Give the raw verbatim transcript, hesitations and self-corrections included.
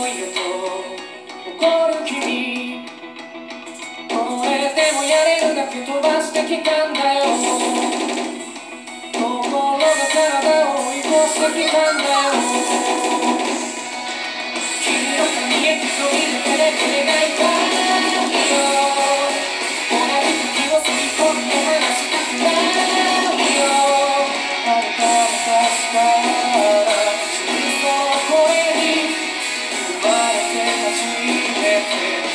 よと怒る君、これでもやれるだけ飛ばしてきたんだよ。心が体を追い越してきたんだよ。君の髪へ一人で照れて描いたよ。同じ時を吸い込んで離したくないよ。遥か昔からずっとこれに生まれて初めて